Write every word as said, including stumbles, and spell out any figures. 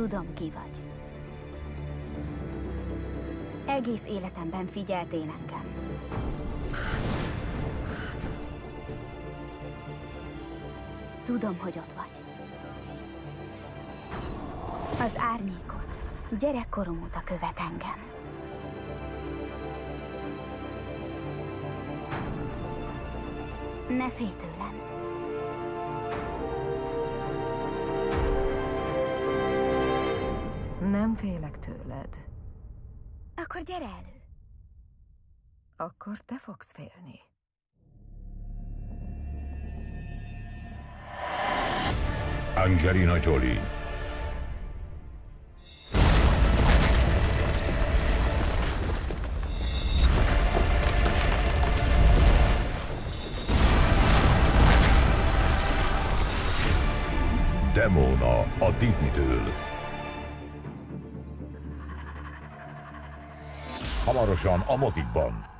Tudom, ki vagy. Egész életemben figyeltél engem. Tudom, hogy ott vagy. Az árnyékot gyerekkorom óta követ engem. Ne félj tőlem. Nem félek tőled. Akkor gyere elő. Akkor te fogsz félni. Angelina Jolie. Demona a Disney-től. Hamarosan a mozikban.